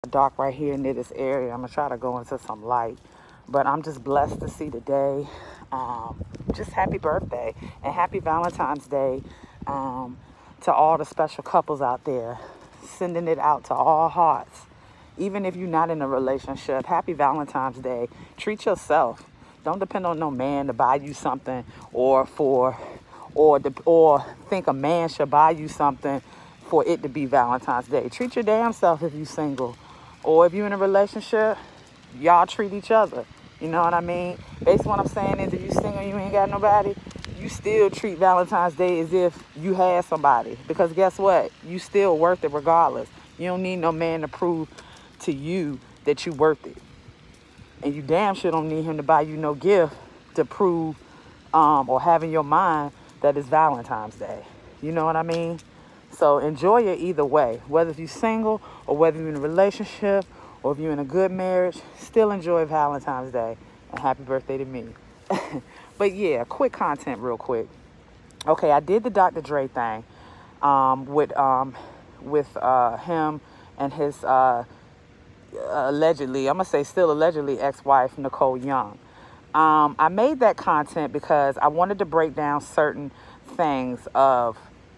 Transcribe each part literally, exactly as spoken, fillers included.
Dark right here near this area. I'm gonna try to go into some light, but I'm just blessed to see today. Um, just happy birthday and happy Valentine's Day um, to all the special couples out there. Sending it out to all hearts. Even if you're not in a relationship, happy Valentine's Day. Treat yourself. Don't depend on no man to buy you something or for or the, or think a man should buy you something for it to be Valentine's Day. Treat your damn self if you're single. Or if you're in a relationship, y'all treat each other. You know what I mean? Basically what I'm saying is if you single and you ain't got nobody, you still treat Valentine's Day as if you had somebody. Because guess what? You still worth it regardless. You don't need no man to prove to you that you worth it. And you damn sure don't need him to buy you no gift to prove um, or have in your mind that it's Valentine's Day. You know what I mean? So enjoy it either way. Whether you're single or whether you're in a relationship or if you're in a good marriage, still enjoy Valentine's Day. And happy birthday to me. But yeah, quick content real quick. Okay, I did the Doctor Dre thing um, with, um, with uh, him and his uh, allegedly, I'm going to say still allegedly, ex-wife, Nicole Young. Um, I made that content because I wanted to break down certain things of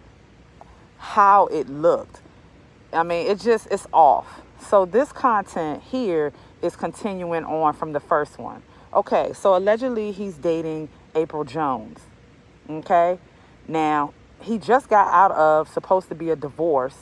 how it looked. I mean, it just, it's off. So this content here is continuing on from the first one. Okay, so allegedly he's dating April Jones. Okay, now he just got out of supposed to be a divorce,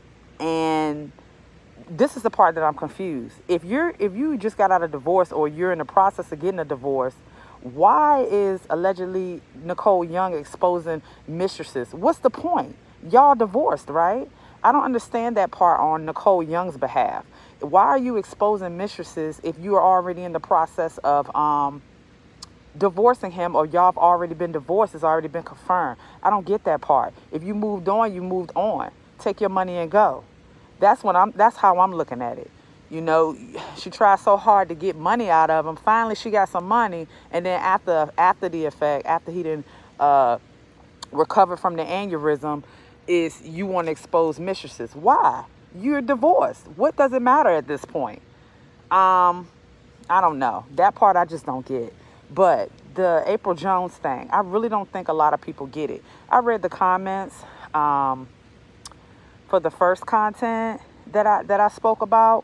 and this is the part that I'm confused. If you're if you just got out of divorce or you're in the process of getting a divorce, why is allegedly Nicole Young exposing mistresses? What's the point? Y'all divorced, right? I don't understand that part on Nicole Young's behalf. Why are you exposing mistresses if you are already in the process of um, divorcing him, or y'all have already been divorced, it's already been confirmed? I don't get that part. If you moved on, you moved on. Take your money and go. That's what I'm. That's how I'm looking at it. You know, she tried so hard to get money out of him. Finally, she got some money, and then after after the effect, after he didn't uh, recover from the aneurysm, is you want to expose mistresses. Why? You're divorced. What does it matter at this point? Um, I don't know. That part I just don't get. But the April Jones thing, I really don't think a lot of people get it. I read the comments um, for the first content that I that I spoke about.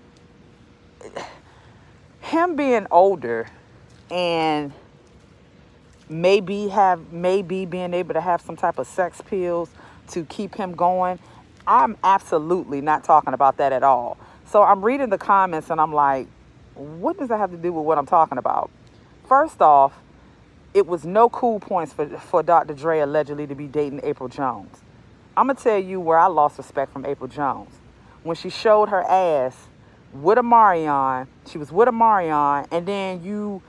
Him being older and maybe have maybe being able to have some type of sex pills to keep him going, I'm absolutely not talking about that at all. So I'm reading the comments and I'm like, what does that have to do with what I'm talking about? First off, it was no cool points for, for Doctor Dre allegedly to be dating April Jones. I'm going to tell you where I lost respect from April Jones. When she showed her ass with Omarion, she was with Omarion, and then you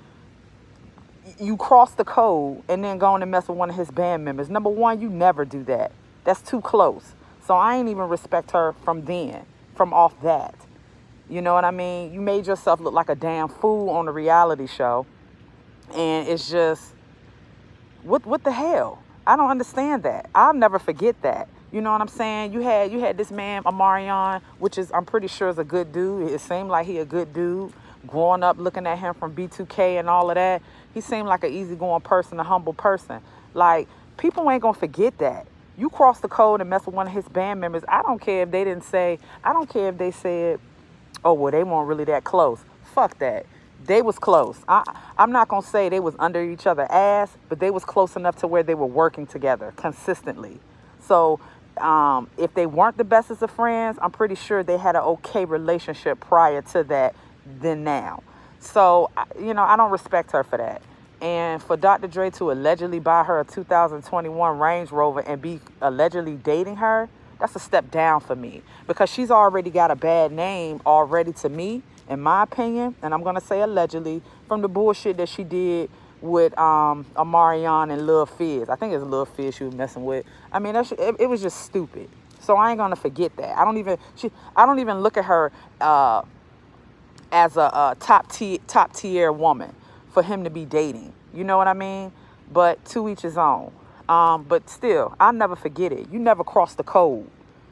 you cross the code and then go on and mess with one of his band members. Number one, you never do that. That's too close. So I ain't even respect her from then, from off that. You know what I mean? You made yourself look like a damn fool on a reality show. And it's just, what what the hell? I don't understand that. I'll never forget that. You know what I'm saying? You had you had this man, Omarion, which is, I'm pretty sure is a good dude. It seemed like he a good dude. Growing up, looking at him from B two K and all of that, he seemed like an easygoing person, a humble person. Like, people ain't gonna forget that. You cross the code and mess with one of his band members. I don't care if they didn't say, I don't care if they said, oh, well, they weren't really that close. Fuck that. They was close. I, I'm not going to say they was under each other's ass, but they was close enough to where they were working together consistently. So um, if they weren't the bestest of friends, I'm pretty sure they had an okay relationship prior to that than now. So, you know, I don't respect her for that. And for Doctor Dre to allegedly buy her a two thousand twenty-one Range Rover and be allegedly dating her, that's a step down for me. Because she's already got a bad name already to me, in my opinion. And I'm going to say allegedly, from the bullshit that she did with um, Omarion and Lil Fizz. I think it's Lil Fizz she was messing with. I mean, that it, it was just stupid. So I ain't going to forget that. I don't even, she, I don't even look at her uh, as a, a top, t- top tier woman for him to be dating. You know what I mean? But to each his own. Um, but still, I'll never forget it. You never crossed the code.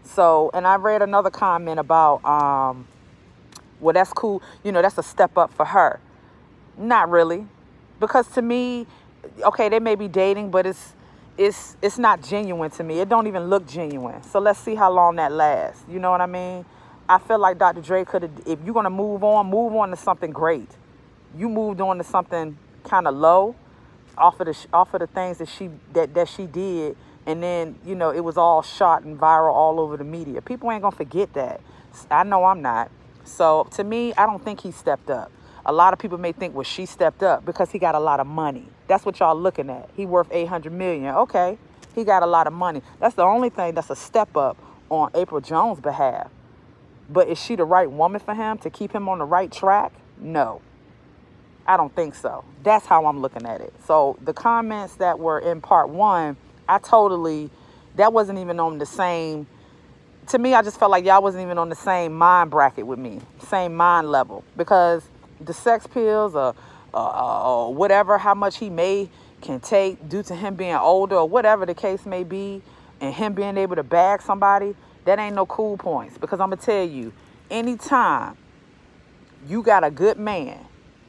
So, and I read another comment about, um, well, that's cool. You know, that's a step up for her. Not really. Because to me, okay, they may be dating, but it's it's it's not genuine to me. It don't even look genuine. So let's see how long that lasts. You know what I mean? I feel like Doctor Dre could have, if you're going to move on, move on to something great. You moved on to something kind of low off of the off of the things that she that, that she did, and then, you know, it was all shot and viral all over the media. People ain't going to forget that. I know I'm not. So to me, I don't think he stepped up. A lot of people may think, well, she stepped up because he got a lot of money. That's what y'all looking at. He worth eight hundred million dollars. Okay, he got a lot of money. That's the only thing that's a step up on Apryl Jones' behalf. But is she the right woman for him to keep him on the right track? No, I don't think so. That's how I'm looking at it. So the comments that were in part one, I totally, that wasn't even on the same, to me, I just felt like y'all wasn't even on the same mind bracket with me, same mind level. Because the sex pills or, uh, or whatever, how much he may can take due to him being older or whatever the case may be, and him being able to bag somebody, that ain't no cool points. Because I'm going to tell you, anytime you got a good man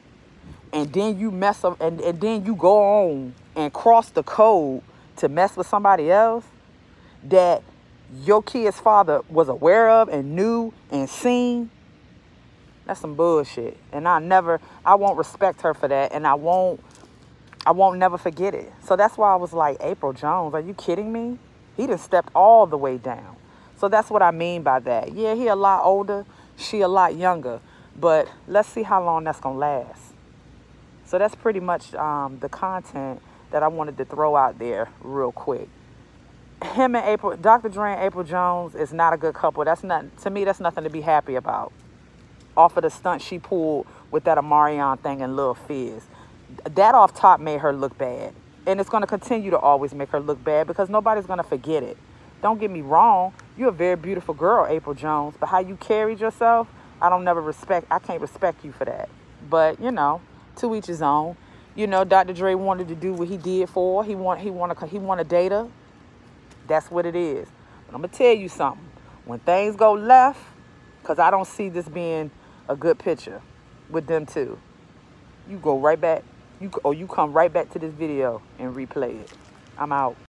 and then you mess up and, and then you go on and cross the code to mess with somebody else that your kid's father was aware of and knew and seen, that's some bullshit. And I never, I won't respect her for that. And I won't, I won't never forget it. So that's why I was like, Apryl Jones, are you kidding me? He done stepped all the way down. So that's what I mean by that. Yeah, he a lot older, she a lot younger. But let's see how long that's going to last. So that's pretty much um, the content that I wanted to throw out there real quick. Him and Apryl, Doctor Dre and Apryl Jones is not a good couple. That's not, to me, that's nothing to be happy about. Off of the stunt she pulled with that Omarion thing and Lil Fizz. That off top made her look bad. And it's going to continue to always make her look bad because nobody's going to forget it. Don't get me wrong. You're a very beautiful girl, Apryl Jones. But how you carried yourself, I don't never respect. I can't respect you for that. But, you know, to each his own. You know, Doctor Dre wanted to do what he did for her. He want, he want to, he want to date her. That's what it is. But I'm going to tell you something. When things go left, because I don't see this being a good picture with them two, you go right back, you or you come right back to this video and replay it. I'm out.